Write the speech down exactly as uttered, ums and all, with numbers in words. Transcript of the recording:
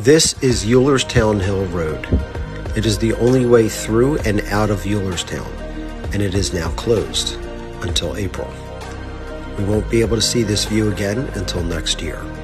This is Uhlerstown Hill Road. It is the only way through and out of Uhlerstown, and it is now closed until April. We won't be able to see this view again until next year.